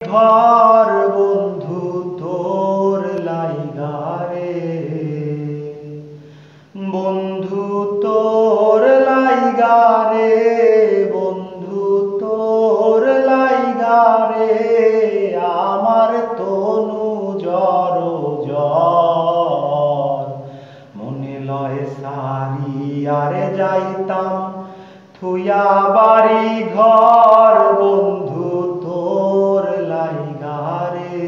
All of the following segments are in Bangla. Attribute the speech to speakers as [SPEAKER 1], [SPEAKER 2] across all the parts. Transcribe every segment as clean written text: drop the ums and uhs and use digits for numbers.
[SPEAKER 1] ঘর বন্ধু তোর লাইগারে, বন্ধু তোর লাইগারে, বন্ধু তোর লাইগারে, আমার তনু জর জর। মনে লয় সারিয়ারে যাইতাম থুইয়া বাড়ি ঘর বন্ধু তোর লাইগারে।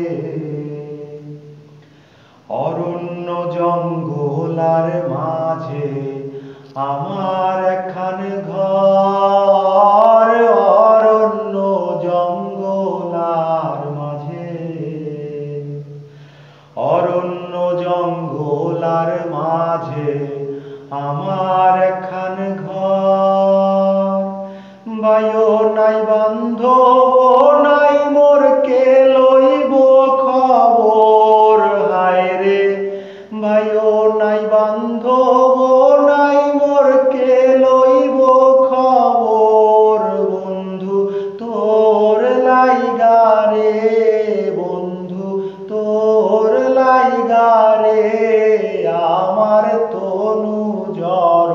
[SPEAKER 1] অরণ্য জঙ্গলার মাঝে আমার একখান ঘর, অরণ্য জঙ্গলার মাঝে, অরণ্য জঙ্গলার মাঝে আমার একখান ঘর। বায়ো নাই বান্ধব নাই মোর কে লইব খবর, হায় রে বায়ো নাই বান্ধব নাই মোর কে লইব খবর, বন্ধু তোর লাইগারে, বন্ধু তোর লাইগারে, আমার তনু জর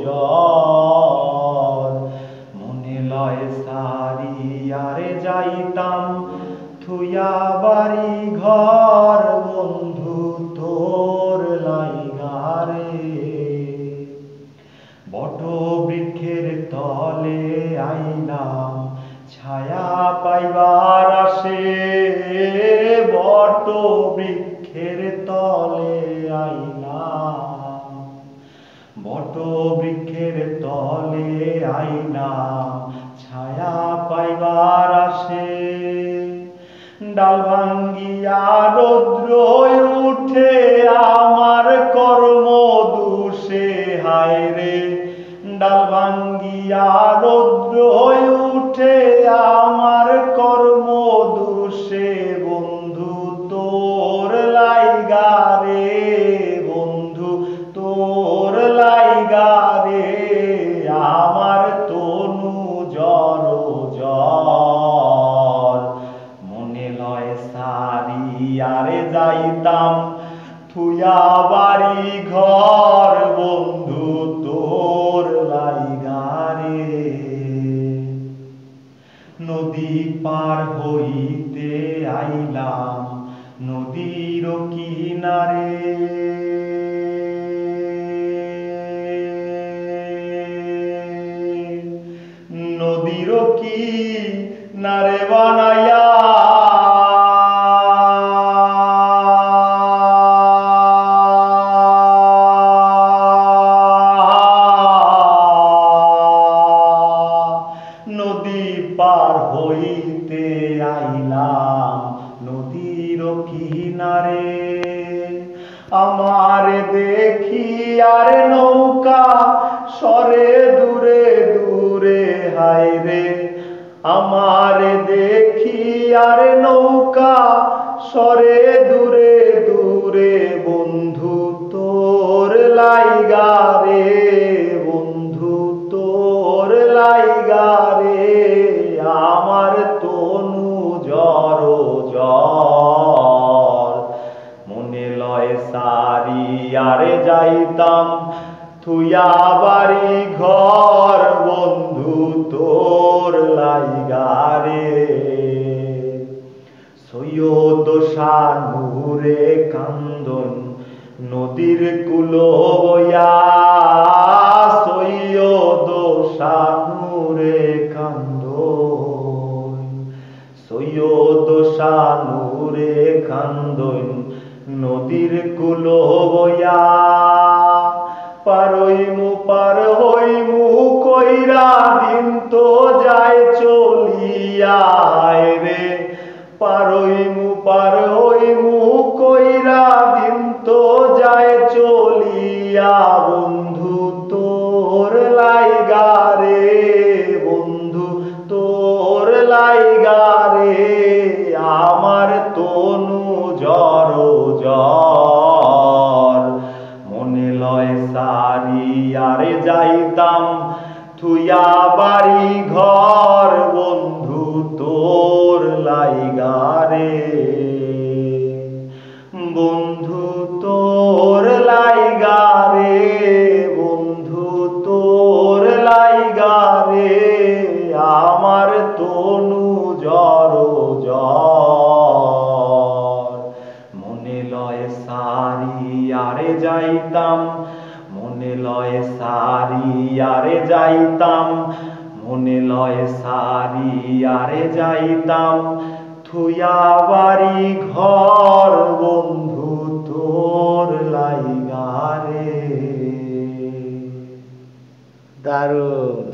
[SPEAKER 1] জর। মনে লয় সারিয়ারে যাইতাম থুইয়া বাড়ি ঘর বন্ধু তোর লাইগারে। বট বৃক্ষের তলে আইলাম ছায়া পাইবার আসে, বট বৃক্ষের তলে আইলাম, বট বৃক্ষের তলে আইলাম ছায়া পাইবার আসে। ডাল ভাঙ্গিয়া রৌদ্র উঠে আমার কর্ম দোষে, হায় রে ডাল ভাঙ্গিয়া রৌদ্র উঠে আমার কর্ম দোষে, বন্ধু তোর লাইগারে, বন্ধু তোর লাইগারে, আমার তনু জর জর। মনে লয় সারিয়ারে যাইতাম থুইয়া বাড়ি ঘর বন্ধু তোর লাইগারে। নদী পার হইতে আইলাম নদীর কিনারে, নদীর কিনারে বানাইয়া নদী পার হইতে আইলাম নদীর কিনারে। আমার দেখি আর নৌকা সরে দূরে দূরে, হায় রে আমার দেখি আর নৌকা সরে দূরে দূরে, বন্ধু তোর লাইগারে, বন্ধু তোর লাইগারে, আমার তনু জর জর। মনে লয় সারিয়ারে যাইতাম থুইয়া বাড়ি ঘর বন্ধু তোর লাইগারে। সৈয়দ শানুরে কান্দন নদীর কুল বইয়া, সৈয়দ শানুরে কান্দন, সৈয়দ শানুরে কান্দন নদীর কুল বইয়া। পার হইমু কইরা দিন তো যায় চলিয়া, রে পার হইমু কইরা দিন তো যায় চলিয়া, বন্ধু তোর লাইগারে, বন্ধু তোর লাইগারে, আমার তনু জর জর। মনে লয় সারিয়ারে যাইতাম থুইয়া বাড়ি ঘর বন্ধু তোর লাইগা। লাইগারে বন্ধু তোর লাইগারে বন্ধু তোর লাইগারে আমার তনু জড় জ্বর মনে লয় সারি আরে যাইতাম মনে লয় সারি আরে যাইতাম মনে লয় সারি আরে যাইতাম থুয়া বাড়ি ঘর বন্ধু তোর লাইগারে। দারুণ।